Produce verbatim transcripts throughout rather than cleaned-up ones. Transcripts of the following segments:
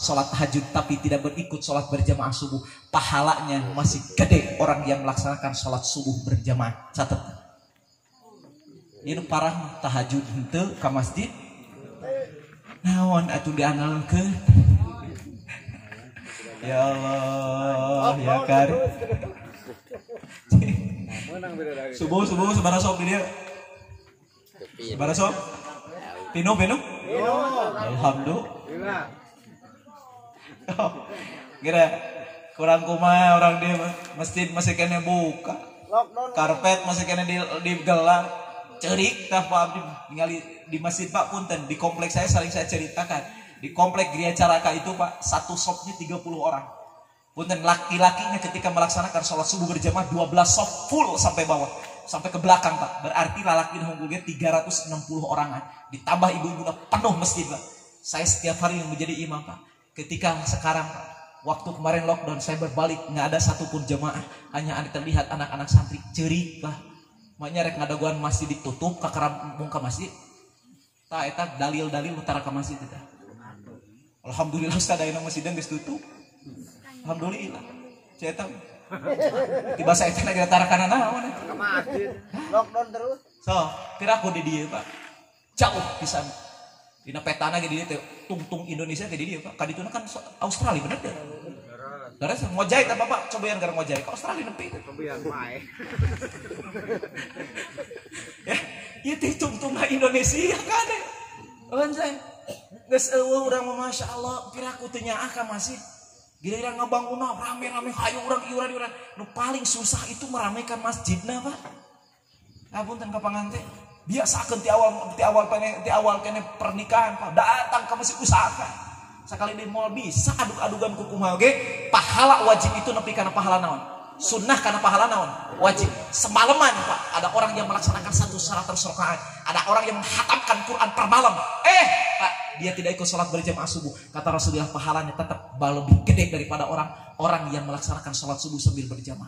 sholat tahajud tapi tidak berikut sholat berjamaah subuh, pahalanya masih gede orang yang melaksanakan sholat subuh berjamaah. Catat. Ini parah tahajud henteu ka masjid. Naon atuh dianalkeun. Ya Allah, ya Karim. Subuh subuh sabaraha sok di dieu? Sabaraha sok? Pino pino? Alhamdulillah. Oh, kira kurang kumaha orang dia masjid masih kena buka, karpet masih kena di, digelar, cerik tah Pak Abdi ningali di masjid Pak punten di kompleks saya saling saya ceritakan di kompleks Gria Caraka itu Pak satu shopnya tiga puluh orang, punten laki-lakinya ketika melaksanakan sholat subuh berjamaah dua belas shop full sampai bawah sampai ke belakang Pak, berarti laki hunggulnya tiga ratus enam puluh orangan ditambah ibu-ibu penuh masjid Pak. Saya setiap hari yang menjadi imam Pak. Ketika sekarang waktu kemarin lockdown saya berbalik nggak ada satupun jemaah, hanya ada terlihat anak-anak santri cerik Pak. Makanya rek ngadaguan masjid ditutup kakara muka masjid. Ta eta dalil-dalil utara ka masjid eta. Alhamdulillah Ustaz aya masjid geus tutup. Alhamdulillah. Cetak. Tiba saya teh lagi tarakan naon ka masjid. Lockdown terus. So, kira aku di dieu Pak. Jauh pisan. Dina petana ge di dieu teh tungtung Indonesia teh di dieu Pak. Kadituna kan Australia bener teh. Daras ngojai teh Bapak cobayan gara ngojai ke Australia nepi teh. Cobayan mae. Ya, ieu teh tungtung Indonesia kan. Eun saya. Geus eueuh urang mah masyaallah piraku teu nyaah ka masjid. Giliran ngabangunna rame-rame hayu urang ieu urang nu paling susah itu meramaikan masjidna Pak. Apunten ka panganten. Biasakeun ti awal ti awal pene ti awal kene pernikahan Pak datang ke masjid usahakan sakali di mall bisa aduk-adugan ku kumaha oge pahala wajib itu nepi kana pahala naon sunnah kana pahala naon wajib semalaman Pak ada orang yang melaksanakan satu seratus rakaat ada orang yang menghatamkan Quran per malam eh Pak, dia tidak ikut sholat berjamaah subuh kata Rasulullah pahalanya tetap lebih gede daripada orang orang yang melaksanakan sholat subuh sambil berjamaah.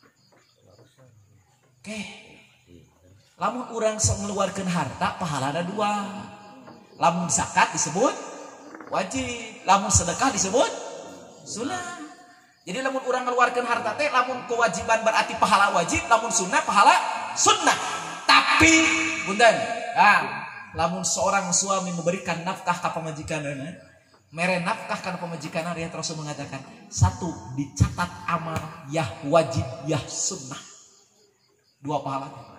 Oke okay. Lamun urang sok ngeluarkeun harta pahalana dua. Lamun zakat disebut wajib, lamun sedekah disebut sunnah. Jadi lamun urang ngeluarkeun harta teh lamun kewajiban berarti pahala wajib, lamun sunnah pahala sunnah. Tapi punten, ah, lamun seorang suami memberikan nafkah ka pamajikanna, mere nafkah kana pamajikanna riat Rasul mengatakan, satu dicatat amal yah wajib yah sunnah. Dua pahala.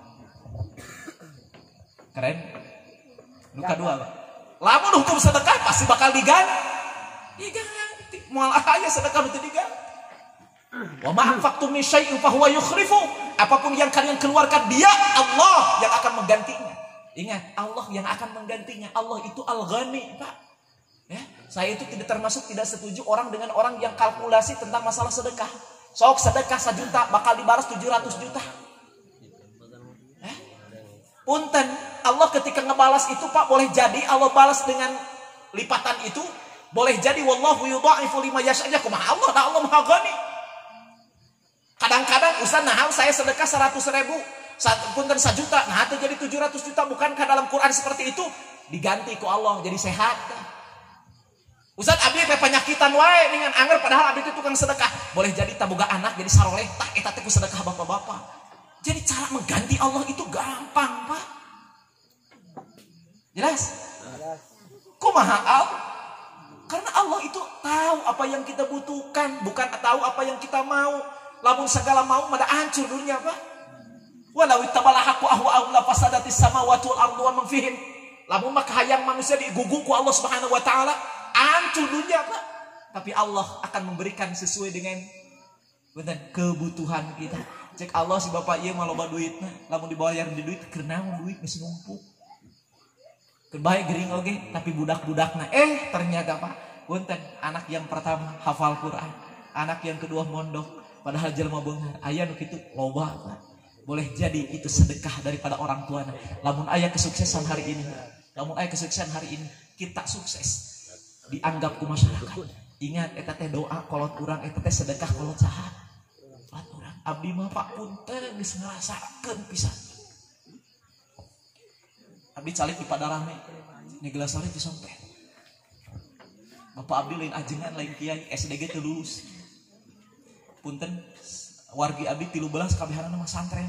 Keren. Nuka dua Pak. Lamun hukum sedekah pasti bakal diganti. Diganti. Moal aya sedekah nu teu diganti. Wa ma anfaqtum min syai'in fa huwa yukhlifu. Apapun yang kalian keluarkan dia Allah yang akan menggantinya. Ingat, Allah yang akan menggantinya. Allah itu Al-Ghani, Pak. Ya, saya itu tidak termasuk tidak setuju orang dengan orang yang kalkulasi tentang masalah sedekah. Sok sedekah sejuta bakal dibalas tujuh ratus juta. Punten, Allah ketika ngebalas itu Pak boleh jadi Allah balas dengan lipatan itu, boleh jadi wallahu yudha'ifu liman yasha' kumaha Allah, nah Allah Maha Ghani. Kadang-kadang Ustaz nah saya sedekah seratus ribu, punten sejuta, nah itu jadi tujuh ratus juta, bukankah dalam Quran seperti itu? Diganti ku Allah jadi sehat. Ustaz abdi teh penyakitan wae dengan anger padahal abdi itu tukang sedekah. Boleh jadi taboga anak jadi saroleh, tah eta teh ku sedekah bapak-bapak. Jadi cara mengganti Allah itu gampang Pak. Jelas? Kumaha Allah? Karena Allah itu tahu apa yang kita butuhkan, bukan tahu apa yang kita mau. Lamun segala mau pada hancur dunia Pak. Walau ittabala haqqu ahwa'ahum la fasadatis samawati wal ardu wa man fihin. Lamun mah hayang manusia digugu ku Allah Subhanahu wa taala, hancur dunia Pak. Tapi Allah akan memberikan sesuai dengan benar kebutuhan kita. Cek Allah si bapak ieu mah loba duitna, lamun dibayar di duit keur naon duit geus numpuk. Keur bae gering oge, tapi budak-budakna eh ternyata Pak, punten anak yang pertama hafal Quran, anak yang kedua mondok, padahal jelema beunghar. Aya nu kitu loba Pak. Boleh jadi itu sedekah daripada orang tuana. Lamun aya kesuksesan hari ini, lamun aya kesuksesan hari ini, kita sukses. Dianggap ku masyarakat. Ingat eta teh doa kolot urang, eta teh sedekah kolot saha? Abdi mah Pak punten geus ngarasakeun pisan. Abdi calik di Padarame. Ini gelas sore disampe. Bapak abdi lain ajengan lain kiai S D G teu lulus. Punten wargi abdi tilu belas kabehanana mah santren.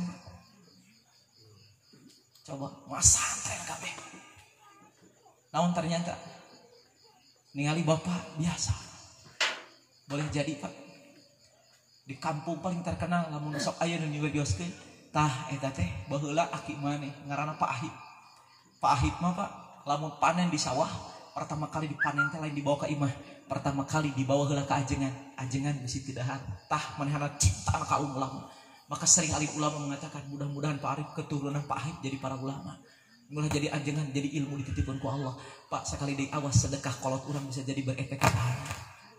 Coba mah santren kabeh. Namun ternyata ningali bapak biasa. Boleh jadi Pak. Di kampung paling terkenal lamun sok aya nu nyugioskeun tah eta teh baheula aki maneh ngaranna Pak Ahib. Pak Ahib mah Pak lamun panen di sawah pertama kali dipanen teh lain dibawa ke imah. Pertama kali dibawa heula ka ajengan. Ajengan bisi tidahan tah manehna cipta ka ulama. Maka sering alim ulama mengatakan mudah-mudahan Pak Arif keturunan Pak Ahib jadi para ulama. Mulai jadi ajengan, jadi ilmu dititipkan ku Allah. Pak sekali deui awas sedekah kolot urang bisa jadi berefek ka pahala.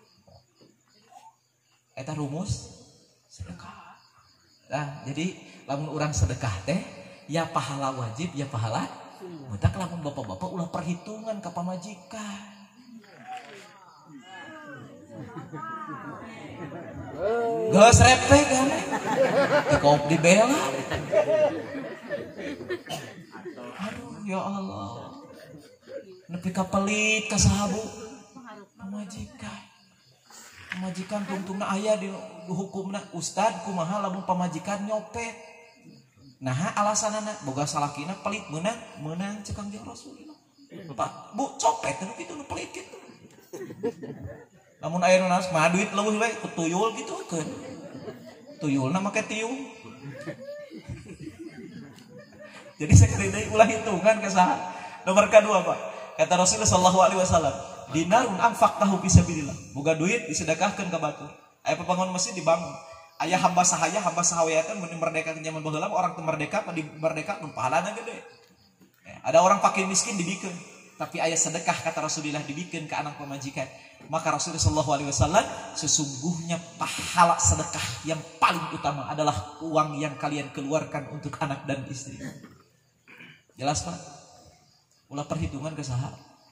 Eta rumus sedekah. Nah, jadi lamun urang sedekah teh ya pahala wajib ya pahala. Mutak lamun bapak-bapak ulah perhitungan ka pamajikan. Geus repeh kan. Dikop dibela. Aduh ya Allah. Nepi ka pelit ka sahabu pamajikan. Pamajikan tungtungna aya di hukumna ustad kumaha lamun pamajikan nyopet. Nah alasanana boga salakina pelit meunang meunang cek Kangjeng Rasulullah. Pak Bu copet nu kitu nu pelit kitu. Lamun aya nu naos mah duit leuwih we ku tuyul gitu keun. Tuyulna make tiung. Jadi sekali deui ulah hitungan ka saha. Nomor kedua Pak. Kata Rasulullah sallallahu alaihi wasallam, dinarun anfaqtahu fi sabilillah. Boga duit disedekahkeun ka batur. Aya pabangun masjid dibangun. Aya hamba sahaya, hamba sahayakeun mun merdeka ke zaman baheula orang teu merdeka di merdeka mun pahalana gede. Ya, ada orang fakir miskin dibikeun, tapi aya sedekah kata Rasulullah dibikeun ke anak pamajikan. Maka Rasulullah sallallahu alaihi wasallam sesungguhnya pahala sedekah yang paling utama adalah uang yang kalian keluarkan untuk anak dan istri. Jelas Pak? Ulah perhitungan ke saha.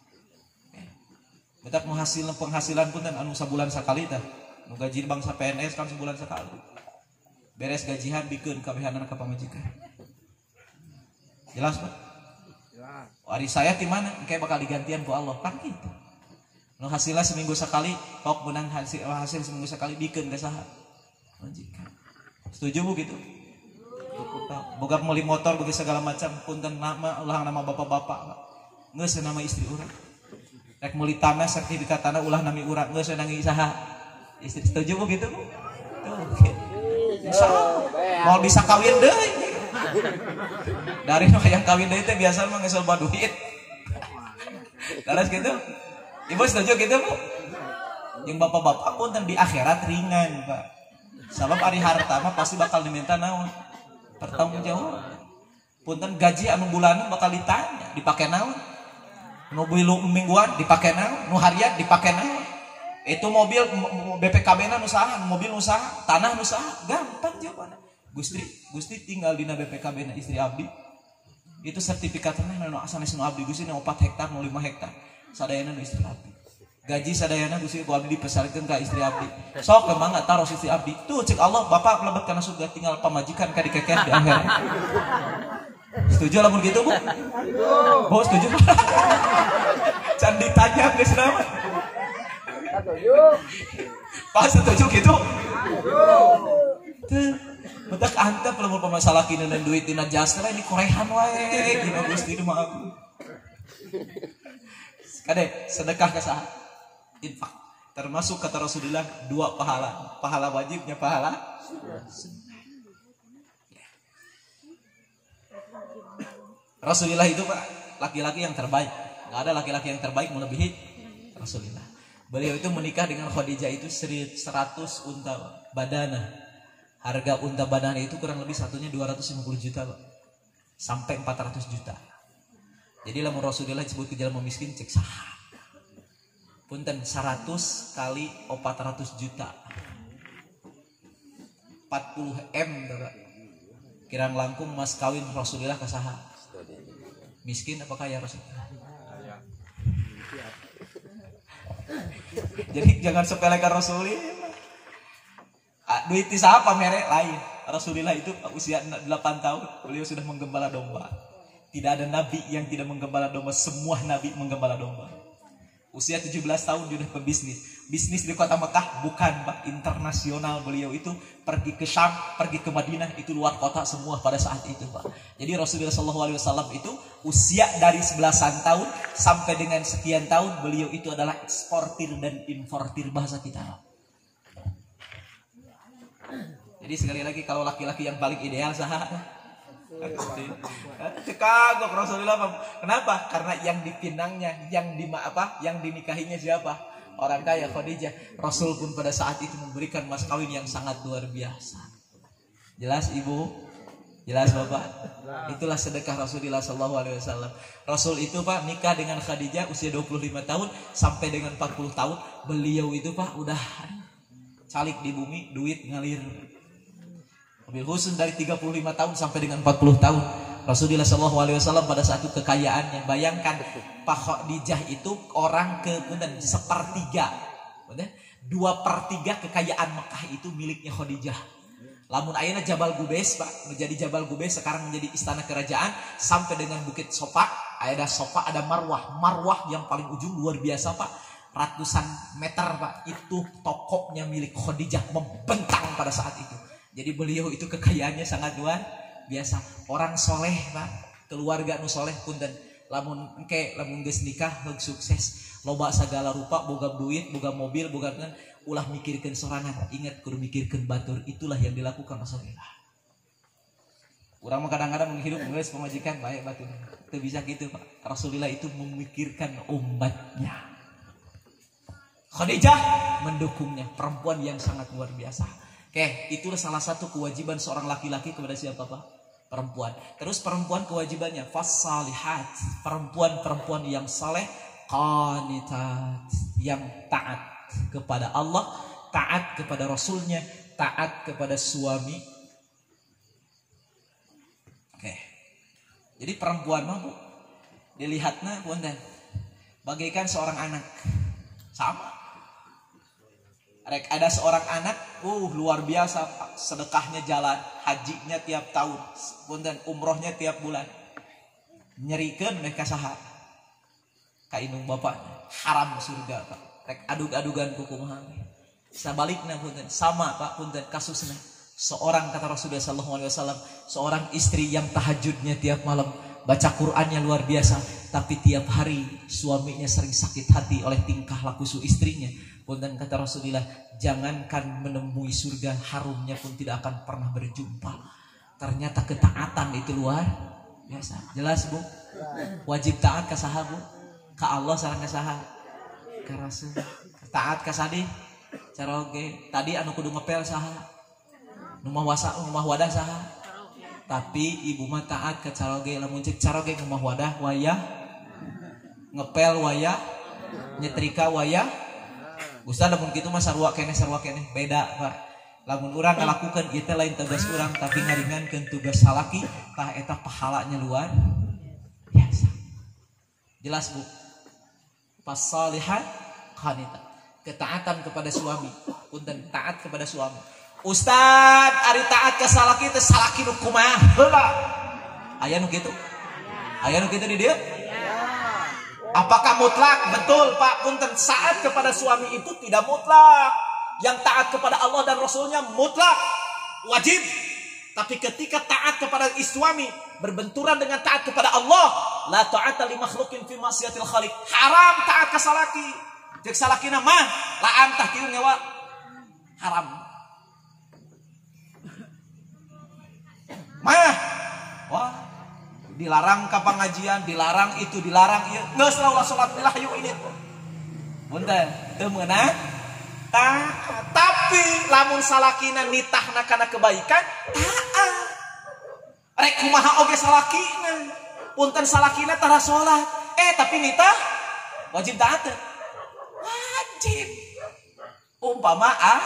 Betak menghasilkan penghasilan pun dan anu sabulan sakali tah. Nu gaji bangsa P N S kan sebulan sekali. Beres gajian bikeun kabehanana ka pamajikan. Jelas Pak? Jelas. Ari saya di mana? Engke bakal digantian ku Allah kan gitu. Nu hasilna seminggu sekali, tok menang hasil hasil seminggu sekali bikeun ka saha? Majikan. Setuju Bu gitu? Boga meuli motor boga segala macam punten nama ulah nama bapak-bapak. Geus nama istri urang. Rek meuli tanah sertifikat tanah ulah nami urang geus nangi saha? Istri setuju Bu gitu Bu? Tuh. Insyaallah. Mau bisa kawin deui. Dari nu hayang kawin deui teh biasa mah geus loba duit. Terus gitu. Ibu setuju gitu Bu? Yang bapak-bapak punten di akhirat ringan Pak. Sabab ari harta mah pasti bakal diminta naon? Pertanggung jawab. Punten gaji anu bulanan bakal ditanya, dipake naon? Nu bilu mingguan dipake naon? Nu harian dipake naon? Itu mobil B P K B-na nu saha? Mobil nu saha? Tanah nu saha? Gampang jawabanna. Gusti, Gusti tinggal dina B P K B-na istri abdi. Itu sertifikatna nu sanes nu abdi Gusti nu opat hektar, nu lima hektar. Sadayana nu istri abdi. Gaji sadayana Gusti ku abdi dipesarikeun ka istri abdi. Sok mangga taros istri abdi. Tuh cek Allah Bapak lebet kana surga tinggal pamajikan ka dikekeh di akhirat. Setuju lamun gitu Bu? Bu setuju? Can ditanya geus nama. Setuju. Pas setuju gitu? Tuh, betak antep lamun pamasalah kineun duit dina jastra ini korehan wae dina Gusti mah aku. Kade sedekah ka saha? Infak. Termasuk kata Rasulullah dua pahala, pahala wajibnya pahala sunnah. Rasulullah itu Pak laki-laki yang terbaik. Enggak ada laki-laki yang terbaik melebihi Rasulullah. Beliau itu menikah dengan Khadijah itu seratus unta badana. Harga unta badana itu kurang lebih satunya dua ratus lima puluh juta Pak. Sampai empat ratus juta. Jadi lamun Rasulullah disebut ke jalan miskin cek saha. Punten seratus kali empat ratus juta. empat puluh M kirang langkung mas kawin Rasulullah ka saha? Miskin apa kaya Rasulullah? Jadi jangan sepelekan Rasulullah. Duit siapa merek lain. Rasulullah itu usia delapan tahun beliau sudah menggembala domba. Tidak ada nabi yang tidak menggembala domba, semua nabi menggembala domba. Usia tujuh belas tahun dia udah pebisnis. Bisnis di kota Mekah bukan Pak, internasional. Beliau itu pergi ke Syam, pergi ke Madinah, itu luar kota semua pada saat itu Pak. Jadi Rasulullah shallallahu alaihi wasallam itu usia dari sebelasan tahun sampai dengan sekian tahun beliau itu adalah eksportir dan importir bahasa kita Pak. Jadi sekali lagi kalau laki-laki yang paling ideal sah. Kagok Rasulullah. Kenapa? Karena yang dipinangnya, yang di apa, yang dinikahinya siapa? Orang kaya Khadijah. Rasul pun pada saat itu memberikan mas kawin yang sangat luar biasa. Jelas Ibu? Jelas Bapak? Itulah sedekah Rasulullah shallallahu alaihi wasallam. Rasul itu Pak nikah dengan Khadijah usia dua puluh lima tahun sampai dengan empat puluh tahun. Beliau itu Pak udah calik di bumi, duit ngalir. Mobil khusus dari tiga puluh lima tahun sampai dengan empat puluh tahun. Rasulullah shallallahu alaihi wasallam pada saat itu kekayaannya, bayangkan Pak Khadijah itu orang ke dan sepertiga, dua per tiga kekayaan Mekah itu miliknya Khadijah. Lamun ayeuna Jabal Gubes Pak, menjadi Jabal Gubes sekarang menjadi istana kerajaan sampai dengan Bukit Sofa, ada Sofa, ada Marwah, Marwah yang paling ujung luar biasa Pak, ratusan meter Pak, itu tokoknya milik Khadijah membentang pada saat itu. Jadi beliau itu kekayaannya sangat luar biasa. Orang soleh Pak, keluarga nu soleh pun dan lamun engke lamun geus nikah heug sukses, loba segala rupa, boga duit, boga mobil, boga kan ulah mikirkeun sorangan, ingat kudu mikirkeun batur. Itulah yang dilakukan Rasulullah. Urang mah kadang-kadang menghidup geus pemajikan bae batur. Teu bisa gitu Pak. Rasulullah itu memikirkan umatnya. Khadijah mendukungnya, perempuan yang sangat luar biasa. Oke, itulah salah satu kewajiban seorang laki-laki kepada siapa Pak? Perempuan. Terus perempuan kewajibannya fasalihat, perempuan-perempuan yang saleh, qanitat, yang taat kepada Allah, taat kepada Rasulnya, taat kepada suami. Oke. Jadi perempuan mah Bu, dilihatnya punten bagaikan seorang anak. Sama. Rek ada seorang anak, uh luar biasa Pak, sedekahnya jalan, hajinya tiap tahun, punten umrohnya tiap bulan. Nyerikeun mereka saha? Ka indung bapaknya, haram surga Pak. Rek adug-adugan ku kumaha. Sabalikna punten, sama Pak punten kasusna. Seorang kata Rasulullah sallallahu alaihi wasallam, seorang istri yang tahajudnya tiap malam, baca Qur'annya luar biasa, tapi tiap hari suaminya sering sakit hati oleh tingkah laku su istrinya. Punten kata Rasulullah, jangankan menemui surga, harumnya pun tidak akan pernah berjumpa. Ternyata ketaatan itu luar biasa. Jelas Bu? Wajib taat ka saha Bu? Ka Allah sareng ka saha? Ka Rasul. Taat ka sadi? Caroge. Tadi anu kudu ngepel saha? Nu mah wasa, nu mah wadah saha? Tapi ibu mah taat ka caroge, lamun cek caroge nu mah wadah wayah ngepel wayah nyetrika wayah. Ustaz lamun kitu mah sarua keneh sarua keneh beda Pak. Lamun urang ngalakukeun ieu teh lain tugas urang tapi ngaringankeun tugas salaki, tah eta pahalanya luar biasa. Jelas Bu? Fasalihat qanitat. Ketaatan kepada suami, punten taat kepada suami. Ustaz ari taat ka salaki teh salaki nu kumaha heula? Aya nu kitu? Aya nu kitu di dieu? Apakah mutlak? Betul Pak punten, saat kepada suami itu tidak mutlak. Yang taat kepada Allah dan Rasulnya mutlak, wajib. Tapi ketika taat kepada suami berbenturan dengan taat kepada Allah, la ta'ata li makhluqin fi ma'siyatil khaliq. Haram taat ka salaki. Cek salakina mah laam tah kieu ngewa haram. Mah wah dilarang ke pengajian, dilarang itu, dilarang ieu. Geus lah salat milah yuk ini. Punten, teu meunang taat. Tapi lamun salakina nitahna kana kebaikan, taat. Rek kumaha oge salakina. Punten salakina tara salat, eh tapi nitah wajib taat. Wajib. Umpama ah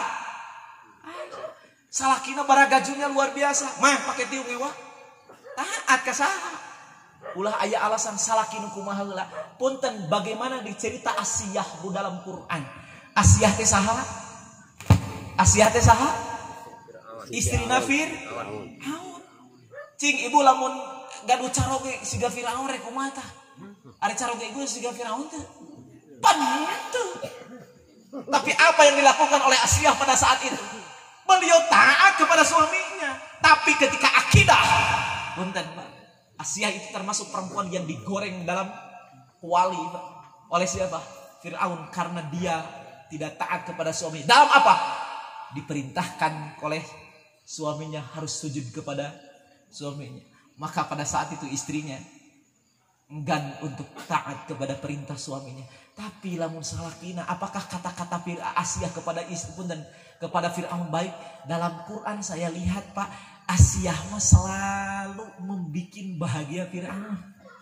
salakina baragajunya luar biasa. Mah pake tiung ewa. Taat ka saha? Ulah aya alasan salaki nu kumaha heula. Punten bagaimana dicerita Asiyah bu dalam Quran. Asiyah teh saha? Asiyah teh saha? Istri Nafir. Haun. Cing ibu lamun gaduh caroge siga Firaun rek kumaha tah? Ari caroge ibu siga Firaun teh. Bantu. Tapi apa yang dilakukan oleh Asiyah pada saat itu? Beliau taat kepada suaminya. Tapi ketika akidah, punten Pak, Asiyah itu termasuk perempuan yang digoreng dalam kuali Pak. Oleh siapa? Fir'aun, karena dia tidak taat kepada suami. Dalam apa? Diperintahkan oleh suaminya harus sujud kepada suaminya. Maka pada saat itu istrinya enggan untuk taat kepada perintah suaminya. Tapi lamun salakina, apakah kata-kata Asiyah kepada istri pun dan kepada Fir'aun baik? Dalam Quran saya lihat Pak, Asiyah mah selalu membuat bahagia Fir'aun.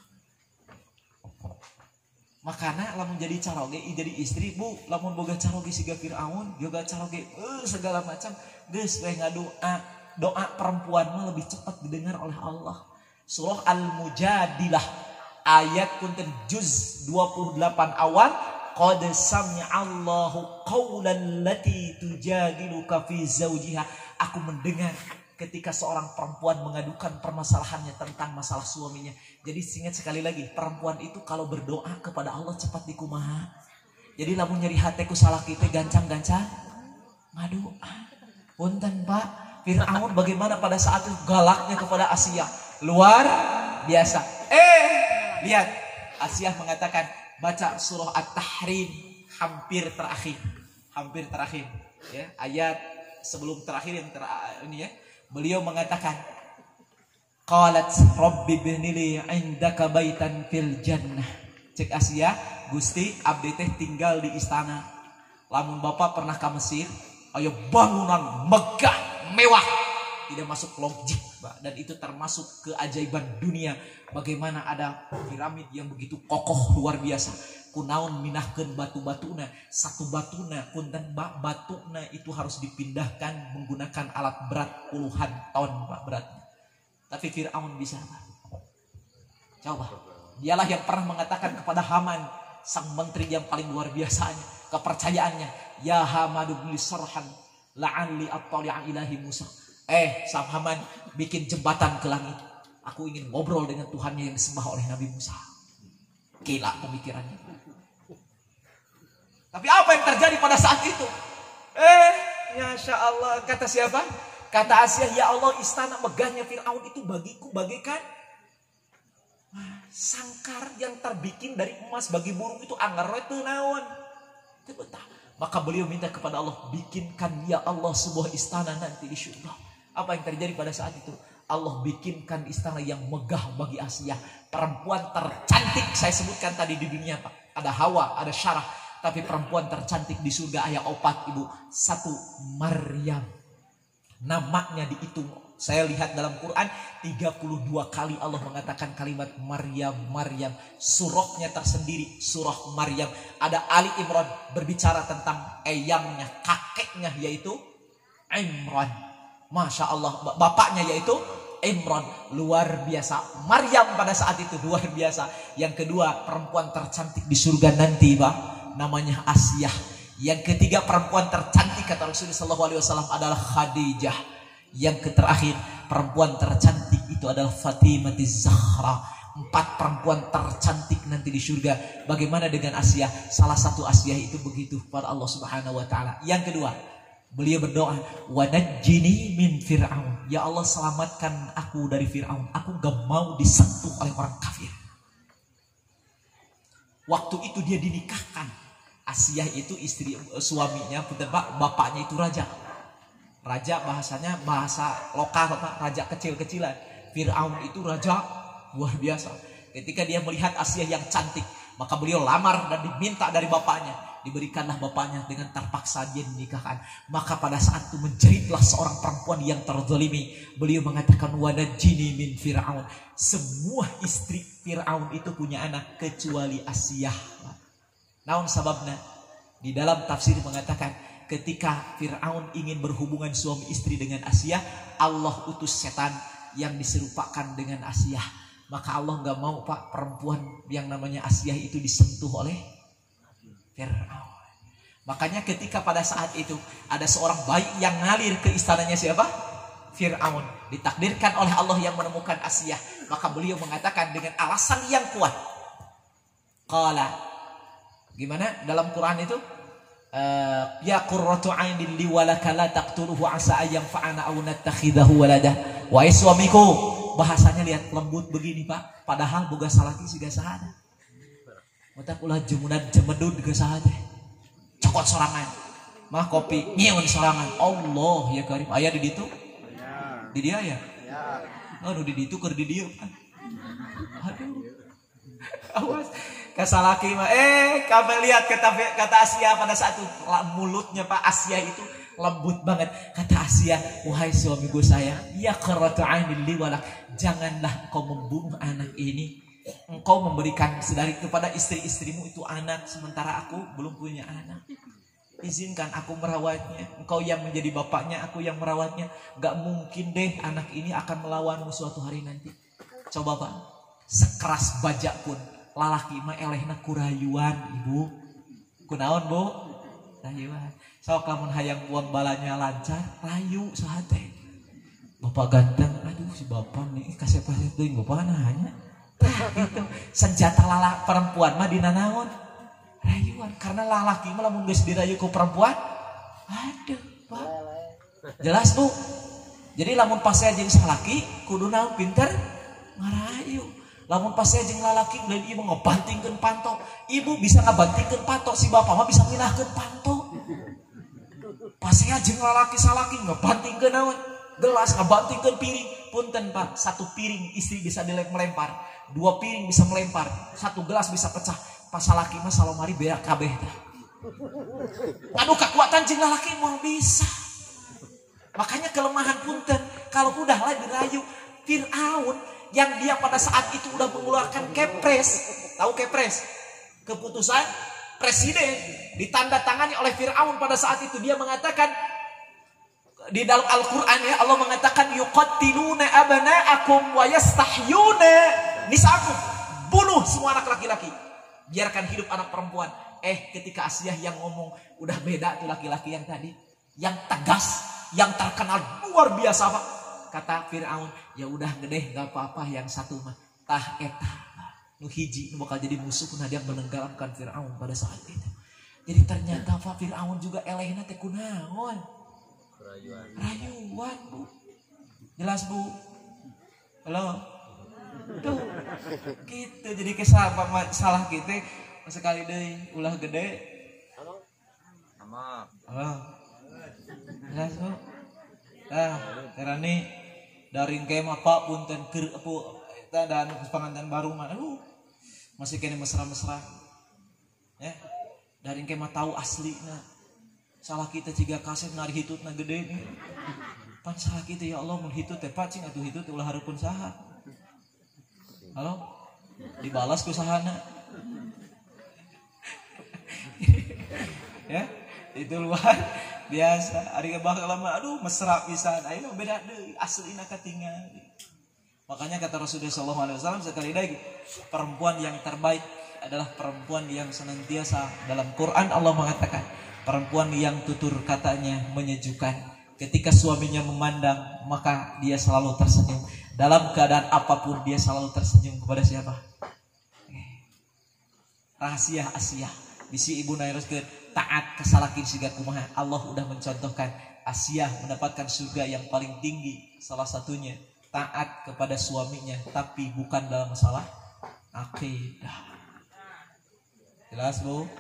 Makanya lamun jadi caroge, jadi istri bu, lamun boga caroge siga Fir'aun, yoga caroge, uh, segala macam, geus we ngadoa, doa perempuan mah lebih cepat didengar oleh Allah. Surah Al-Mujadilah ayat kunten juz dua puluh delapan awal, qad sami'allahu qawlan lati tujadiluka fi zawjiha. Aku mendengar ketika seorang perempuan mengadukan permasalahannya tentang masalah suaminya. Jadi ingat sekali lagi, perempuan itu kalau berdoa kepada Allah cepat dikumaha. Jadi lamun nyeri hatiku salah kita gancang-gancang ngadu. Punten Pak, Fir'aun bagaimana pada saat itu galaknya kepada Asiyah. Luar biasa. Eh, lihat, Asiyah mengatakan, baca surah At-Tahrim hampir terakhir. Hampir terakhir, ya, ayat sebelum terakhir yang ter ini ya. Beliau mengatakan, qalat rabbi ibnili indaka baitan fil jannah. Cek Asiyah, Gusti abdi teh tinggal di istana. Lamun Bapak pernah ke Mesir, ayo bangunan megah mewah, tidak masuk logik, Pak. Dan itu termasuk keajaiban dunia. Bagaimana ada piramid yang begitu kokoh luar biasa. Kunaon minahkeun batu-batuna, satu batuna punten batuna itu harus dipindahkan menggunakan alat berat puluhan ton Pak beratnya. Tapi Fir'aun bisa Pak. Coba, dialah yang pernah mengatakan kepada Haman, sang menteri yang paling luar biasanya, kepercayaannya, ya Hamadu bli sarhan la'alli attali'a ilahi Musa. Eh, sang Haman, bikin jembatan ke langit. Aku ingin ngobrol dengan Tuhannya yang disembah oleh Nabi Musa. Gila pemikirannya. Tapi apa yang terjadi pada saat itu? Eh, Masya Allah. Kata siapa? Kata Asiyah, ya Allah, istana megahnya Fir'aun itu bagiku bagaikan sangkar yang terbikin dari emas. Bagi burung itu anggar itu naon. Maka beliau minta kepada Allah, bikinkan ya Allah sebuah istana nanti di surga. Apa yang terjadi pada saat itu? Allah bikinkan istana yang megah bagi Asiyah. Perempuan tercantik saya sebutkan tadi di dunia Pak. Ada Hawa, ada Syarah. Tapi perempuan tercantik di surga ayat opat ibu. Satu, Maryam. Namanya dihitung. Saya lihat dalam Quran tiga puluh dua kali Allah mengatakan kalimat Maryam, Maryam. Surahnya tersendiri, surah Maryam. Ada Ali Imran berbicara tentang eyangnya, kakeknya yaitu Imran. Masya Allah, bapaknya yaitu Imran. Luar biasa. Maryam pada saat itu luar biasa. Yang kedua, perempuan tercantik di surga nanti Pak, namanya Asiyah. Yang ketiga, perempuan tercantik kata Rasulullah shallallahu alaihi wasallam adalah Khadijah. Yang terakhir, perempuan tercantik itu adalah Fatimah Zahra. Empat perempuan tercantik nanti di surga. Bagaimana dengan Asiyah? Salah satu Asiyah itu begitu pada Allah Subhanahu wa taala. Yang kedua, beliau berdoa, wa najjini min Fir'aun. Ya Allah, selamatkan aku dari Fir'aun. Aku gak mau disentuh oleh orang kafir. Waktu itu dia dinikahkan. Asiyah itu istri suaminya, bapaknya itu raja. Raja bahasanya bahasa lokal, raja kecil-kecilan. Fir'aun itu raja luar biasa. Ketika dia melihat Asiyah yang cantik, maka beliau lamar dan diminta dari bapaknya. Diberikanlah bapaknya, dengan terpaksa dia dinikahkan. Maka pada saat itu menjeritlah seorang perempuan yang terzalimi. Beliau mengatakan, wa najjini min Fir'aun. Semua istri Fir'aun itu punya anak kecuali Asiyah. Naon sababna? Di dalam tafsir mengatakan, ketika Fir'aun ingin berhubungan suami istri dengan Asiyah, Allah utus setan yang diserupakan dengan Asiyah. Maka Allah gak mau Pak, perempuan yang namanya Asiyah itu disentuh oleh Fir'aun. Makanya ketika pada saat itu ada seorang bayi yang ngalir ke istananya siapa? Fir'aun. Ditakdirkan oleh Allah yang menemukan Asiyah. Maka beliau mengatakan dengan alasan yang kuat, qala Gimana dalam Quran itu? Uh, ya qurratu ainin li walaka la taqtuluhu asa ayam fa'ana aw nattakhidahu walada. Wahai suamiku, bahasanya lihat lembut begini Pak, padahal boga salaki siga sahada. Mutak ulah jemunan jemedud ke sahada. Cokot sorangan. Mah kopi nyeun sorangan. Allah ya karim. Aya di ditu? Di dia ya? Oh, nu di ditu keur di dieu kan. Aduh. Awas. Kasalaki mah eh kamu lihat kata kata Asia pada saat itu mulutnya Pak Asia itu lembut banget. Kata Asia, wahai suamiku saya, ya qurratu ainin li walak, janganlah engkau membunuh anak ini. Engkau memberikan sedari kepada istri-istrimu itu anak, sementara aku belum punya anak. Izinkan aku merawatnya. Engkau yang menjadi bapaknya, aku yang merawatnya. Gak mungkin deh anak ini akan melawanmu suatu hari nanti. Coba Pak, sekeras bajak pun lalaki mah elehna kurayuan ibu. Kunaon bu? Rayuan. Sok lamun hayang buang balanya lancar, rayu sahate. Bapak ganteng, aduh si bapak nih kasep-kasep deui bapak nanya. Tah gitu. Senjata lala perempuan mah dina naon? Rayuan. Karena lalaki mah lamun geus dirayu ku perempuan, aduh Pak. Jelas bu? Jadi lamun pas saya jeung salaki kudu naon pinter ngarayu. Lamun pas saya jeung lalaki dan ibu ngebantingkeun panto, ibu bisa ngebantingkeun panto, si bapak mah bisa milahkeun panto. Pas saya jeung lalaki salaki ngebantingkeun naon? Gelas ngebantingkeun piring. Punten Pak, satu piring istri bisa dilek melempar, dua piring bisa melempar, satu gelas bisa pecah. Pas salaki mah salomari berak kabeh tah. Anu kekuatan jeung lalaki mah bisa. Makanya kelemahan punten kalau udah lah dirayu. Fir'aun yang dia pada saat itu udah mengeluarkan kepres, tahu kepres? Keputusan presiden ditandatangani oleh Fir'aun pada saat itu. Dia mengatakan di dalam Al-Quran ya, Allah mengatakan yuqattiluna abna'akum wa yastahyuna nisa'akum. Bunuh semua anak laki-laki, biarkan hidup anak perempuan. Eh ketika Asia yang ngomong udah beda tuh laki-laki yang tadi, yang tegas, yang terkenal luar biasa Pak. Kata Fir'aun, ya udah gede gak apa-apa yang satu mah tah eta nu hiji nu bakal jadi musuh pun dia menenggelamkan Fir'aun pada saat itu. Jadi ternyata Pak Fir'aun juga elehna teh kunaon? Rayuan. Rayuan Bu. Jelas Bu? Halo. Tuh. Gitu jadi kesal salah kita sekali deui ulah gede. Halo. Halo. Jelas Bu? Nah, terani dari kemah Pak punten keur apu eta dan pengantin baru mah aduh masih kene mesra-mesra. Ya. Dari kemah tahu aslina. Salah kita ciga kasep ngari hitutna gede nih. Pan salah kita ya Allah mun hitut teh pacing atuh hitut ulah hareupeun saha. Halo? Dibalas ku sahana. Ya, itu luar biasa. Ari bakal lama aduh mesra pisan. Ayeuna beda deui aslina katinggal. Makanya kata Rasulullah sallallahu alaihi wasallam sekali lagi, perempuan yang terbaik adalah perempuan yang senantiasa dalam Quran Allah mengatakan perempuan yang tutur katanya menyejukkan. Ketika suaminya memandang maka dia selalu tersenyum. Dalam keadaan apapun dia selalu tersenyum kepada siapa? Rahasia Asia. Bisi ibu nairoskeun taat kesalakin siga kumaha. Allah udah mencontohkan Asia mendapatkan surga yang paling tinggi. Salah satunya taat kepada suaminya, tapi bukan dalam masalah akidah. Jelas Bu?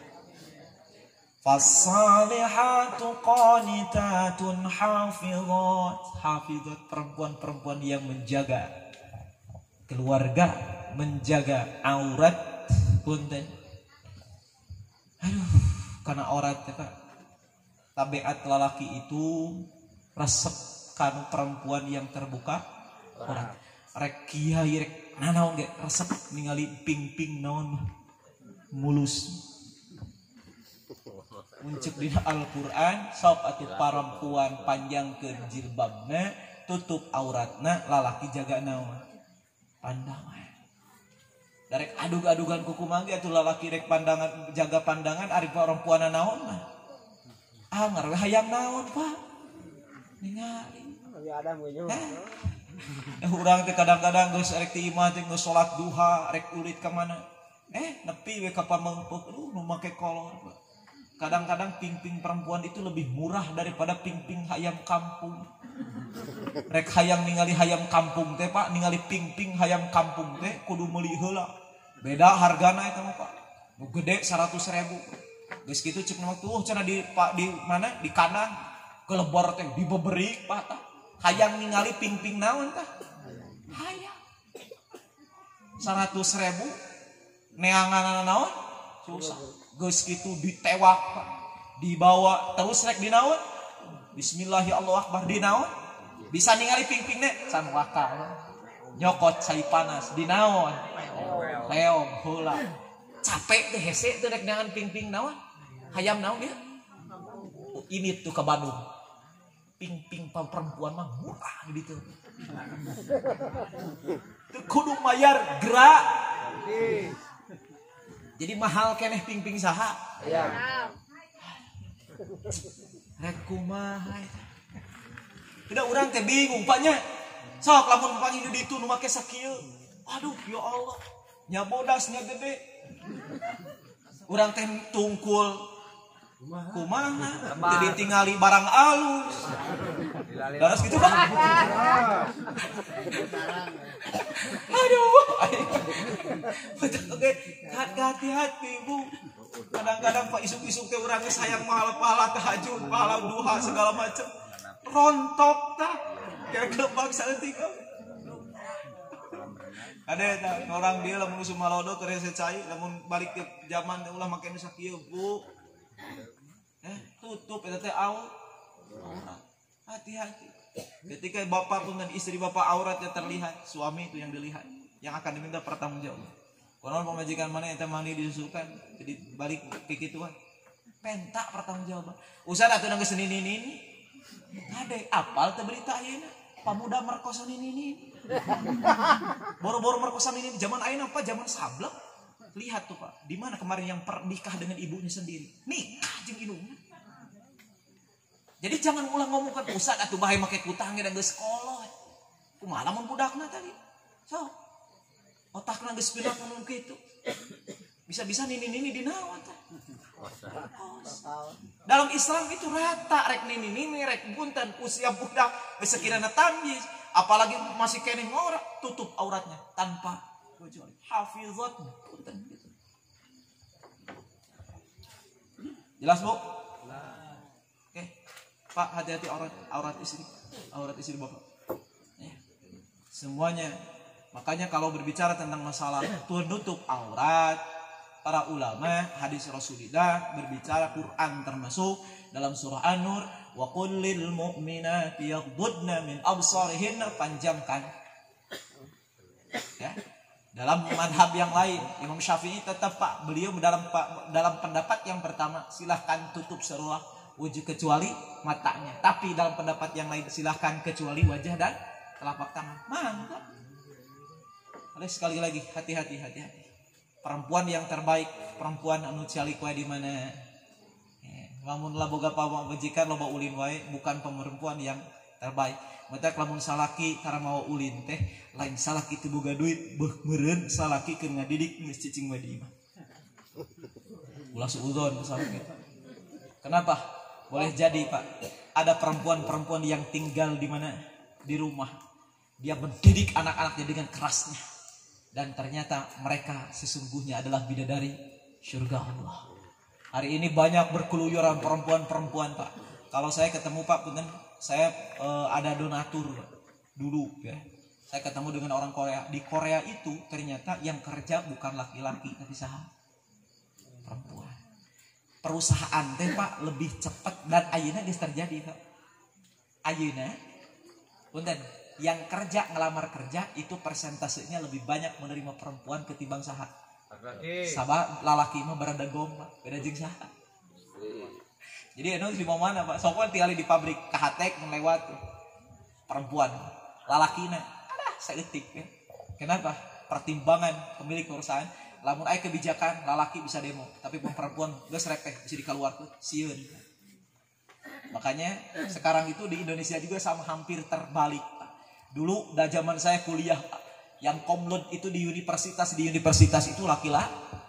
Fassalihatu qanitatun hafizat. Hafizat perempuan-perempuan yang menjaga keluarga, menjaga aurat punten. Aduh, karena aurat ya Pak. Tabiat lelaki itu resep kanu perempuan yang terbuka. Aurat. Rek kiai rek nanaon ge resep ningali ping-ping naon mulus. Muncul di Al-Quran sok atuh perempuan panjangkeun jilbabna tutup auratna lalaki jaga naon pandangan. Darek adug-adugan kuku mangge atuh lalaki rek pandangan jaga pandangan ari perempuan naon mah. Ah ngarwe hayang naon Pak? Ningali. Ada meunya. Eh urang teh kadang-kadang geus rek ti imah teh geus salat duha rek ulit ka mana? Eh nepi we ka pamengpeuk, aduh nu make kolor. Kadang-kadang ping-ping perempuan itu lebih murah daripada ping-ping hayam kampung. Rek hayang ningali hayam kampung teh Pak, ningali ping-ping hayam kampung teh kudu meuli heula. Beda hargana eta mah Pak. Nu gede seratus ribu. Geus kitu ceuk na tuh cenah di Pak di mana? Di kanan. Kelebor teh dibeberik Pak tah. Hayang ningali ping-ping naon tah? Hayang. seratus ribu neangan naon? Susah. Geus kitu ditewak Pak. Dibawa terus rek dinaon? Bismillahirrahmanirrahim dinaon? Bisa ningali ping-pingne can wakal. Nyokot cai panas dinaon? Leong heula. Capek teh hese teh rek dengan ping-ping naon? Hayam naon dia? Oh, ini tuh ke Bandung. Ping-ping perempuan mah murah gitu. Tuh kudu mayar gerak. Jadi mahal keneh ping-ping saha? Iya. Rek kumaha eta? Udah urang teh bingung Paknya. Sok lamun panggil di ditu nu make sakieu. Aduh ya Allah. Nya bodas nya gede. Urang teh tungkul kumaha? Teu ditingali barang alus. Daras gitu Pak. Aduh. Oke, hati-hati Bu. Kadang-kadang Pak isuk-isuk teh urang geus hayang mahal pahala tahajud, pahala duha segala macam. Rontok tah. Kira-kira bangsa eutik. Ada eta orang dia lamun sumalodo keur hese cai, lamun balik ke zaman teh ulah make nu sakieu Bu. Eh, tutup eta teh aurat. Hati-hati. Ketika bapak pun dan istri bapak auratnya terlihat, suami itu yang dilihat, yang akan diminta pertanggungjawaban. Konon pemajikan mana yang mandi disusulkan, jadi balik ke kituan. Pentak pertanggungjawaban. Usah atuh nang geus nini-nini. Ade apal teh berita ayeuna, pamuda merkosa nini-nini. Boro-boro merkosa nini zaman ayeuna apa? Zaman sableng. Lihat tuh Pak, di mana kemarin yang pernikah dengan ibunya sendiri? Nikah jeung indungna. Jadi jangan ulang ngomongkan pusat atuh bae make kutangnya dan geus kolot. Kumaha lamun budakna tadi? So. Otakna geus pindah mun kitu. Bisa-bisa nini-nini dinaon tah. Dalam Islam itu rata rek nini-nini rek punten usia budak geus sekirana tamyiz, apalagi masih keneh ngora tutup auratnya tanpa kecuali hafizat punten gitu. Jelas Bu? Pak, hati-hati aurat aurat istri, aurat istri Bapak. Ya. Semuanya. Makanya kalau berbicara tentang masalah penutup aurat, para ulama hadis Rasulullah berbicara Quran termasuk dalam surah An-Nur, wa qul lil mu'minati yaghuddna min absarihinna, panjangkan. Ya. Dalam madhab yang lain, Imam Syafi'i tetap Pak, beliau dalam dalam pendapat yang pertama, silahkan tutup seluruh wujud kecuali matanya. Tapi dalam pendapat yang lain silahkan kecuali wajah dan telapak tangan. Mantap. Oleh sekali lagi hati-hati hati-hati. Perempuan yang terbaik, perempuan anu calik wae di mana. Lamun laboga pamajikan loba ulin wae, bukan perempuan yang terbaik. Mata lamun salaki karena mau ulin teh, lain salaki teu boga duit, beuh meureun salaki keur ngadidik geus cicing wae di imah. Ulah suudzon salaki. Kenapa? Boleh jadi Pak, ada perempuan-perempuan yang tinggal di mana? Di rumah. Dia mendidik anak-anaknya dengan kerasnya. Dan ternyata mereka sesungguhnya adalah bidadari surga Allah. Hari ini banyak berkeluyuran perempuan-perempuan Pak. Kalau saya ketemu Pak, punten saya uh, ada donatur dulu ya. Saya ketemu dengan orang Korea. Di Korea itu ternyata yang kerja bukan laki-laki tapi saha? Perempuan. Perusahaan teh Pak lebih cepat dan ayeuna geus terjadi Pak. Ayeuna punten yang kerja ngelamar kerja itu persentasenya lebih banyak menerima perempuan ketimbang saha. Sabab lalaki mah berada gom Pak, beda jeung saha. Jadi anu di mana Pak? Sopon tinggal di pabrik K H T melewat perempuan, lalakina adah saeutik ya. Kenapa? Pertimbangan pemilik perusahaan. Lamun aya kebijakan lalaki bisa demo, tapi perempuan geus rek teh bisa dikeluarkeun sieun. Makanya sekarang itu di Indonesia juga sama hampir terbalik. Dulu da zaman saya kuliah yang komlot itu di universitas di universitas itu laki-laki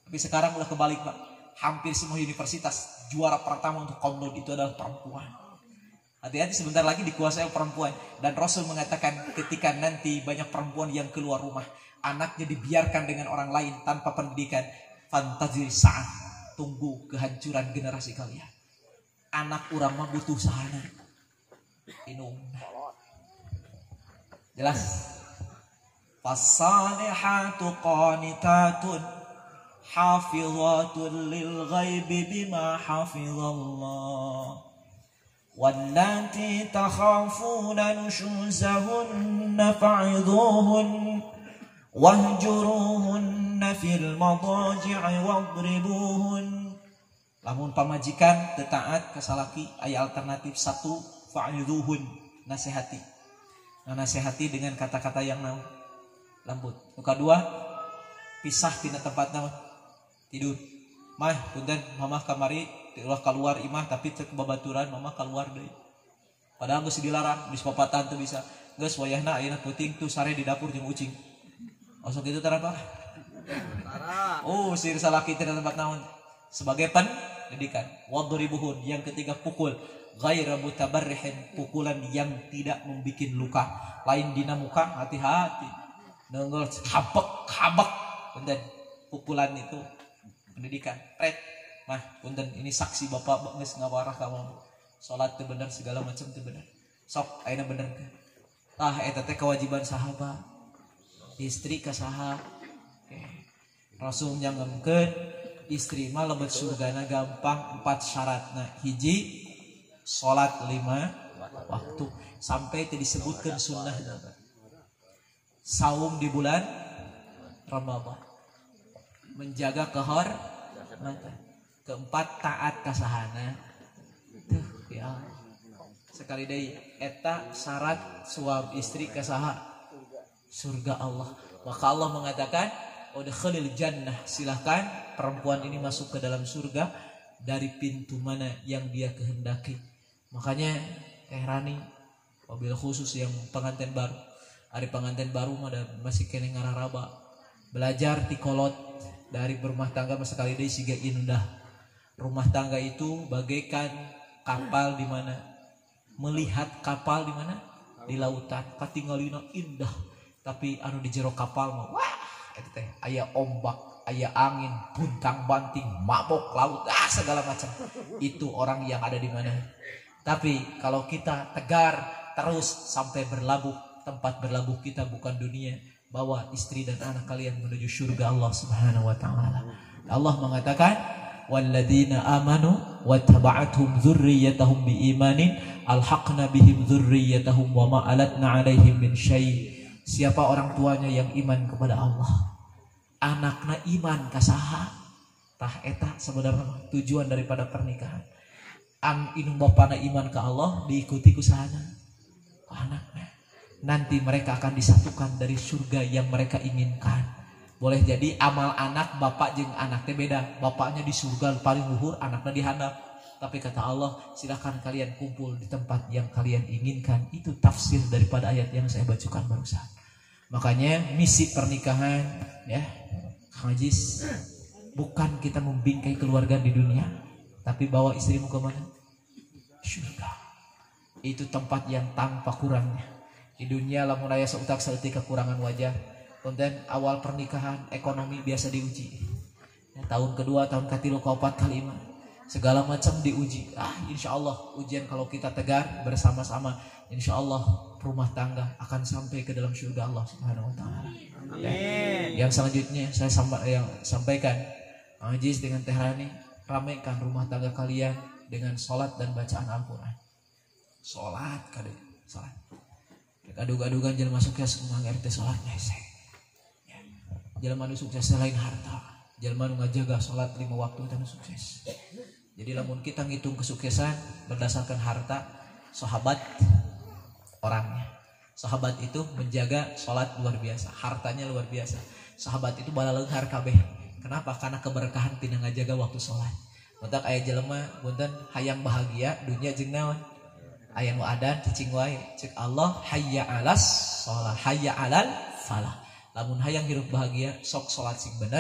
Tapi sekarang udah kebalik Pak. Hampir semua universitas juara pertama untuk kaum Daud itu adalah perempuan. Hati-hati sebentar lagi dikuasai perempuan. Dan Rasul mengatakan ketika nanti banyak perempuan yang keluar rumah, anaknya dibiarkan dengan orang lain tanpa pendidikan, fantazir saat, tunggu kehancuran generasi kalian. Anak urang mah butuh sahana. Inung. Jelas. Fasalihatu qanitatun hafizatun lil ghaibi bima hafizallah. Wallati takhafuna nushuzahunna fa'idhuhun wahjuruhunna fil madaji'i wadribuhun. Lamun pamajikan tetaat kasalaki aya alternatif satu fa'idhuhun, nasihati. Nah, nasihati dengan kata-kata yang naon lembut. Yang kedua, pisah tina tempat naon tidur. Mah punten mamah kamari ulah keluar imah tapi cek babaturan mamah keluar deui. Padahal geus dilarang, geus papatan teu bisa. Geus wayahna ayeuna puting tuh sare di dapur jeung ucing. Osok kitu tara Pak. Oh, sir salaki tina tempat naon sebagai pendidikan. Wadribuhun, yang ketiga pukul. Ghaira mutabarrihin, pukulan yang tidak membuat luka. Lain dina muka, hati-hati. Nenggol habek habek. Punten pukulan itu pendidikan. Pret. Mah, punten ini saksi Bapak geus ngawarah kamu. Salat teu bener segala macam teu bener. Sok ayeuna bener teh. Tah eta teh kewajiban sahabat. Istri ka saha. Rasul nyangemkeun istri mah lebet surgana gampang empat syaratna. Hiji salat lima waktu sampai tadi disebutkan sunnah. Saum di bulan Ramadan. Menjaga kehormatan. Keempat taat kasahana. Tuh ya. Sekali deui eta syarat suami istri kasaha surga Allah. Maka Allah mengatakan udkhulil jannah, silahkan perempuan ini masuk ke dalam surga dari pintu mana yang dia kehendaki. Makanya Teh Rani mobil khusus yang pengantin baru, hari pengantin baru mah masih kene ngararaba belajar tikolot dari berumah tangga masa kali deui siga indah. Rumah tangga itu bagaikan kapal di mana, melihat kapal di mana di lautan, katingalina indah, tapi anu di jero kapal mah wah eta teh aya ombak, aya angin, buntang-banting, mabok laut, ah segala macam. Itu orang yang ada di mana. Tapi kalau kita tegar terus sampai berlabuh, tempat berlabuh kita bukan dunia, bawa istri dan anak kalian menuju surga Allah Subhanahu wa taala. Allah mengatakan walladzina amanu wattaba'athum dzurriyyatahum biimanin alhaqna bihim dzurriyyatahum wa ma alatna 'alaihim min syai'. Siapa orang tuanya yang iman kepada Allah, anakna iman ka saha, tah eta sebenarnya tujuan daripada pernikahan. An inung bapana iman ke Allah diikuti ku sahana ku anakna. Nanti mereka akan disatukan dari surga yang mereka inginkan. Boleh jadi amal anak bapak jeung anaknya beda. Bapaknya di surga paling luhur, anaknya di handap. Tapi kata Allah, silakan kalian kumpul di tempat yang kalian inginkan. Itu tafsir daripada ayat yang saya bacakan barusan. Makanya misi pernikahan ya, Kang Ajis, bukan kita membingkai keluarga di dunia, tapi bawa istrimu ke mana? Surga. Itu tempat yang tanpa kurangnya. Di dunia lamun aya sautak saeutik kekurangan wajah. Konten awal pernikahan ekonomi biasa diuji. Ya, tahun kedua, tahun ketiga, keempat, kelima, segala macam diuji. Ah, insya Allah ujian kalau kita tegar bersama-sama, insya Allah rumah tangga akan sampai ke dalam surga Allah Subhanahu Wa Taala. Ya. Yang selanjutnya saya sampa, yang sampaikan, Ajis dengan Teh Rani, ramaikan rumah tangga kalian dengan sholat dan bacaan Al-Quran. Sholat, kade, sholat. Kadug-kadugan jangan masuk ya semua R T sholatnya saya. Jelema nu sukses selain harta, jelema nu ngajaga salat lima waktu itu sukses. Jadi lamun kita ngitung kesuksesan berdasarkan harta, sahabat orangnya. Sahabat itu menjaga salat luar biasa, hartanya luar biasa. Sahabat itu balaleunghar kabeh. Kenapa? Karena keberkahan tina ngajaga waktu salat. Mentak aya jelema punten hayang bahagia dunia jeung naon? Aya nu adan cicing wae, cek Allah hayya 'alas shalah, hayya 'alal falah. Lamun hayang hirup bahagia sok salat sing bener,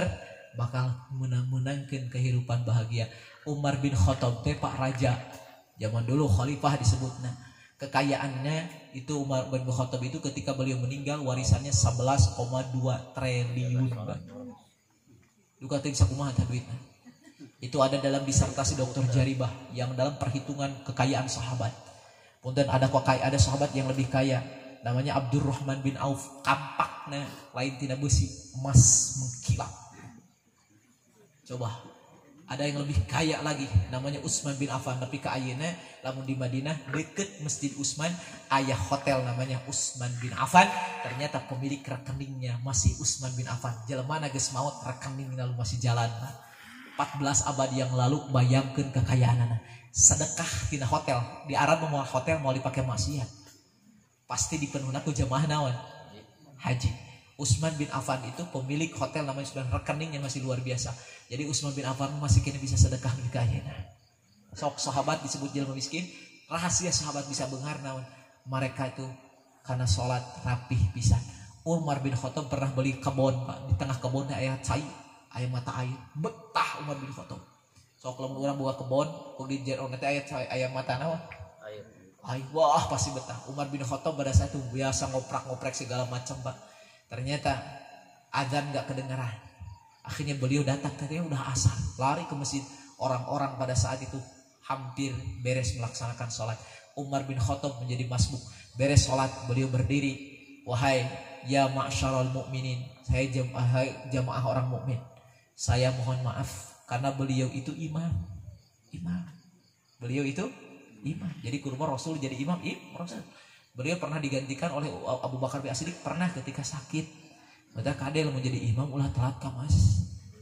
bakal menang-menangkeun kehidupan bahagia. Umar bin Khattab teh Pak Raja. Zaman dulu khalifah disebutna. Kekayaannya itu Umar bin Khattab itu ketika beliau meninggal warisannya sebelas koma dua triliun. Duka teh sakumaha tah duitna. Itu ada dalam disertasi Doktor Jaribah yang dalam perhitungan kekayaan sahabat. Punten ada kekayaan ada sahabat yang lebih kaya namanya Abdurrahman bin Auf, kampakna lain tina besi, emas mengkilap. Coba ada yang lebih kaya lagi namanya Utsman bin Affan, tapi ka ayeuna lamun di Madinah deket Masjid Utsman aya hotel namanya Utsman bin Affan. Ternyata pemilik rekeningnya masih Utsman bin Affan. Jelema geus maot rekeningna lu masih jalan. empat belas abad yang lalu bayangkeun kekayaanana. Sedekah tina hotel. Di Arab mau hotel mau dipakai maksiat. Pasti dipenuhna ku jamaah naon? Haji. Utsman bin Affan itu pemilik hotel namanya sudah rekening yang masih luar biasa. Jadi Utsman bin Affan masih kini bisa sedekah di kayana. Sok sahabat disebut jelema miskin, rahasia sahabat bisa beunghar naon? Mereka itu karena sholat rapih pisan. Umar bin Khattab pernah beli kebon, Pak. Di tengah kebonnya aya cai, aya mata air. Betah Umar bin Khattab. Sok lamun urang boga kebon, ku di jero teh aya cai, aya mata naon? Air. Air wah pasti betah. Umar bin Khattab pada saat itu biasa ngoprak-ngoprek segala macam, Pak. Ternyata azan gak kedengaran. Akhirnya beliau datang, katanya udah asar, lari ke masjid. Orang-orang pada saat itu hampir beres melaksanakan sholat. Umar bin Khattab menjadi masbuk. Beres sholat, beliau berdiri. Wahai ya ma'syarul mu'minin, saya jamaah, jamaah orang mukmin, saya mohon maaf karena beliau itu imam. Imam. Beliau itu imam. Jadi kurma Rasul jadi imam, imam Rasul. Beliau pernah digantikan oleh Abu Bakar bin As-Siddiq pernah ketika sakit. Maka kadel menjadi imam ulah telat ka Mas.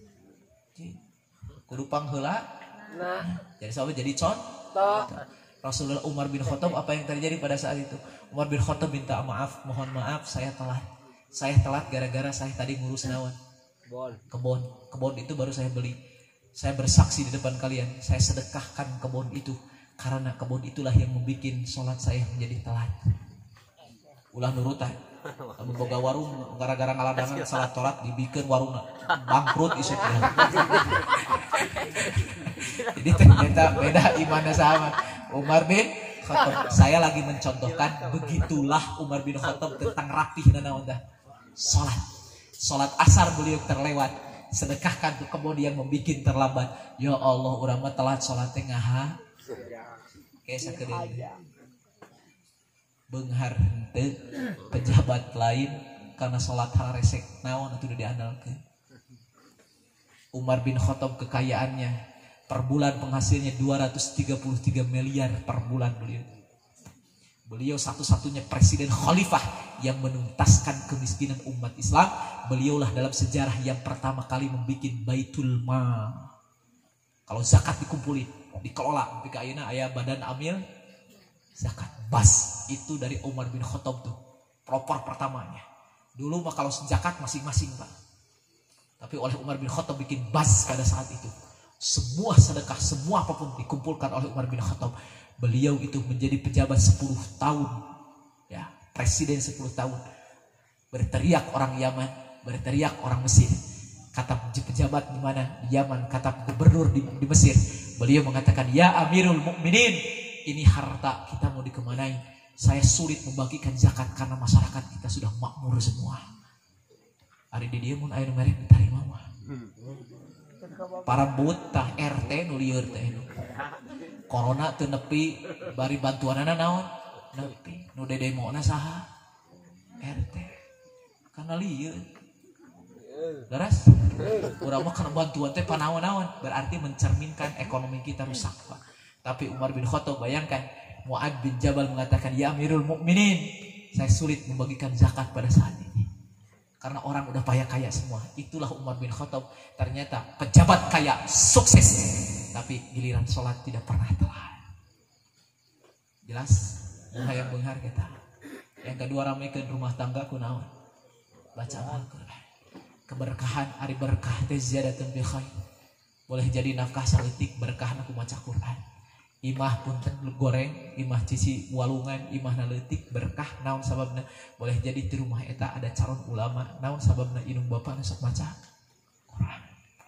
Kudu pangheula. Nah, jadi sahabat jadi contoh. Rasulullah Umar bin Khattab apa yang terjadi pada saat itu? Umar bin Khattab minta maaf, mohon maaf saya telat. Saya telat gara-gara saya tadi ngurus naon? Kebon. Kebon. Kebon itu baru saya beli. Saya bersaksi di depan kalian, saya sedekahkan kebon itu karena kebon itulah yang membuat sholat saya menjadi telat. Ulah nurutan. Lamun boga warung gara-gara ngaladangan salat tolat dibikeun warungna bangkrut isuk. Jadi ternyata beda imannya sama. Umar bin Khattab. Saya lagi mencontohkan begitulah Umar bin Khattab tentang rapihna naon tah? Salat. Salat asar beliau terlewat. Sedekahkan ke kebun yang membuat terlambat. Ya Allah, urang mah telat salatnya ngaha. Kayak sakedeung. Beunghar henteu pejabat lain karena salat hal resek naon atuh diandalkeun. Umar bin Khattab kekayaannya per bulan penghasilnya dua ratus tiga puluh tiga miliar per bulan beliau. Beliau satu-satunya presiden khalifah yang menuntaskan kemiskinan umat Islam. Beliaulah dalam sejarah yang pertama kali membuat Baitul Mal. Kalau zakat dikumpulin, dikelola, tapi ayeuna aya badan amil zakat. Bas itu dari Umar bin Khattab tuh proper pertamanya. Dulu mah kalau zakat masing-masing, Pak. Tapi oleh Umar bin Khattab bikin bas pada saat itu. Semua sedekah, semua apapun dikumpulkan oleh Umar bin Khattab. Beliau itu menjadi pejabat sepuluh tahun. Ya, presiden sepuluh tahun. Berteriak orang Yaman, berteriak orang Mesir. Kata pejabat di mana? Di Yaman, kata gubernur di, di Mesir. Beliau mengatakan, "Ya Amirul Mukminin, ini harta kita mau dikemanain? Saya sulit membagikan zakat karena masyarakat kita sudah makmur semua." Ari di dieu mun aya nu merek ditarima mah. Para buta R T nu lieur teh. Corona teu nepi bari bantuanana naon? Nepi. Nu dedemona saha? R T. Karena lieur. Leres? Urang mah kana bantuan teh panaon-naon, berarti mencerminkan ekonomi kita rusak, Pak. Tapi Umar bin Khattab bayangkan, Mu'ad bin Jabal mengatakan, "Ya Amirul Mukminin, saya sulit membagikan zakat pada saat ini. Karena orang udah kaya kaya semua." Itulah Umar bin Khattab. Ternyata pejabat kaya sukses, tapi giliran sholat tidak pernah telat. Jelas? Hayang beunghar kita. Yang kedua, ramekeun rumah tangga kunaon? Baca Al-Qur'an. Keberkahan ari berkah teh ziyadatun bi khair. Boleh jadi nafkah saleutik berkahna ku maca Quran. Imah punten goreng, imah cici walungan, imah naleutik berkah naon sababna? Boleh jadi di rumah eta ada calon ulama, naon sababna? Indung bapa sok maca Quran.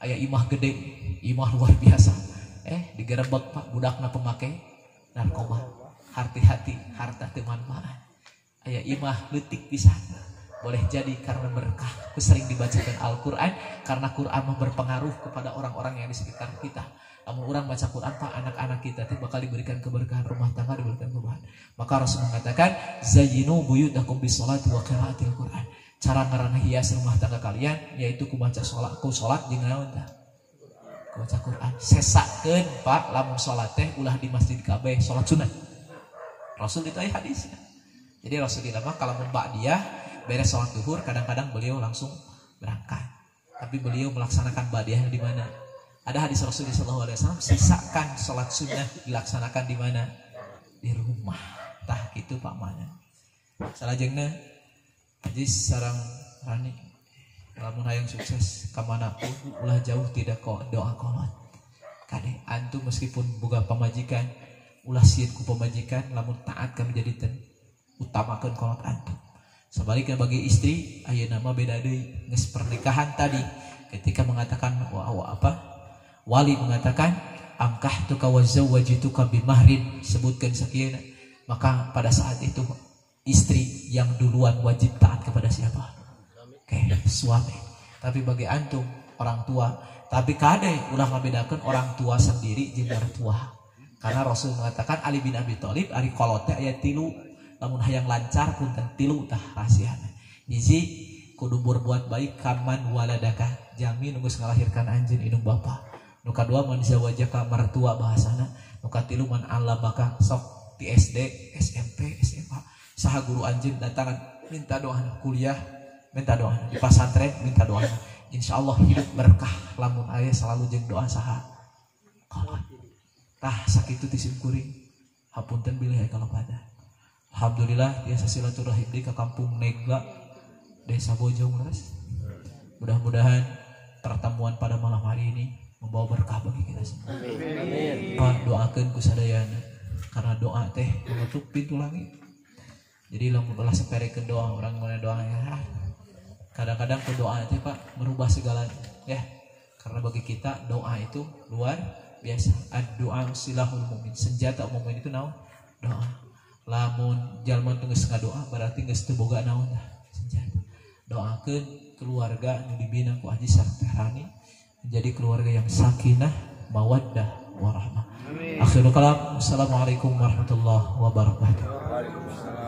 aya imah gede, imah luar biasa. Eh digerebek Pak budakna pemakai narkoba. Hati-hati harta teu manfaat. Aya imah leutik pisan. Boleh jadi karena berkah sering dibacakan Al-Quran, karena Quran berpengaruh kepada orang-orang yang di sekitar kita. Namun orang baca Quran Pak, anak-anak kita itu bakal diberikan keberkahan, rumah tangga diberikan keberkahan. Maka Rasul mengatakan zayyinu buyutakum bisolati wa qiraatil Quran. Cara ngarana hias rumah tangga kalian yaitu ku baca salat, ku salat jeung naon tah? Ku baca Quran. Sesakeun Pak lamun salat teh ulah di masjid kabeh, salat sunat. Rasul itu aya hadisnya. Jadi Rasulullah mah kalau mbak dia beres salat duhur kadang-kadang beliau langsung berangkat. Tapi beliau melaksanakan badiah di mana? Ada hadis Rasulullah shallallahu alaihi wasallam, sisakan sholat sunnah dilaksanakan di mana? Di rumah. Tah gitu Pak mana? Salajengna, jadi sarang rani, lamun hayang sukses kamanapun, ulah jauh tidak kok doa kolot. Kade antum meskipun boga pamajikan, ulah sieun ku pamajikan, lamun taat ka menjadi ten utamakeun kolot antum. Sebaliknya bagi istri, ayeuna mah beda deui. Geus pernikahan tadi, ketika mengatakan wa, wa apa? Wali mengatakan angkahtuka wa zawwajituka bimahrin, sebutkan sekian, maka pada saat itu istri yang duluan wajib taat kepada siapa? Oke, suami. Tapi bagi antum orang tua, tapi kade ulah ngabedakeun orang tua sendiri jeung mertua. Karena Rasul mengatakan Ali bin Abi Thalib ari kolote aya tilu, lamun hayang lancar punten tilu tah rahasiana. Hiji kudu berbuat baik kaman waladaka, jamin geus ngalahirkan anjeun indung bapa. Nuka dua man zawajaka mertua bahasana. Nuka tilu man allamaka sok di S D, S M P, S M A. Saha guru anjeun datangan minta doa kuliah, minta doa di pesantren, minta doa. Insyaallah hidup berkah lamun aya selalu jeung doa saha. Kolot. Tah sakitu tisim kuring. Hapunten bilih kalau pada. Alhamdulillah biasa silaturahim di ka kampung Negla, Desa Bojong Ras. Mudah-mudahan pertemuan pada malam hari ini membawa berkah bagi kita semua. Amin. Pak doakeun ku sadayana karena doa teh menutup pintu langit. Jadi lamun ulah saperekeun doa orang mana doanya. Kadang-kadang ke doa teh Pak merubah segalanya ya. Karena bagi kita doa itu luar biasa. Ad-doa silahul mu'min. Senjata mukmin itu naon? Doa. Lamun jalma teu geus ngadoa berarti geus teu boga naon senjata. Doakeun keluarga nu dibina ku Haji Sarterani menjadi keluarga yang sakinah, mawaddah, warahmah. Akhirul kalam. Assalamualaikum warahmatullahi wabarakatuh.